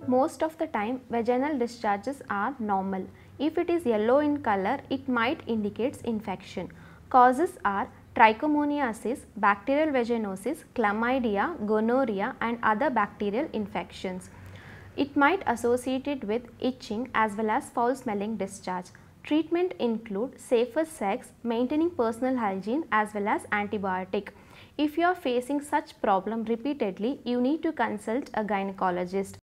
Most of the time, vaginal discharges are normal. If it is yellow in color, it might indicate infection. Causes are trichomoniasis, bacterial vaginosis, chlamydia, gonorrhea and other bacterial infections. It might associate it with itching as well as foul smelling discharge. Treatment include safer sex, maintaining personal hygiene as well as antibiotic. If you are facing such problem repeatedly, you need to consult a gynecologist.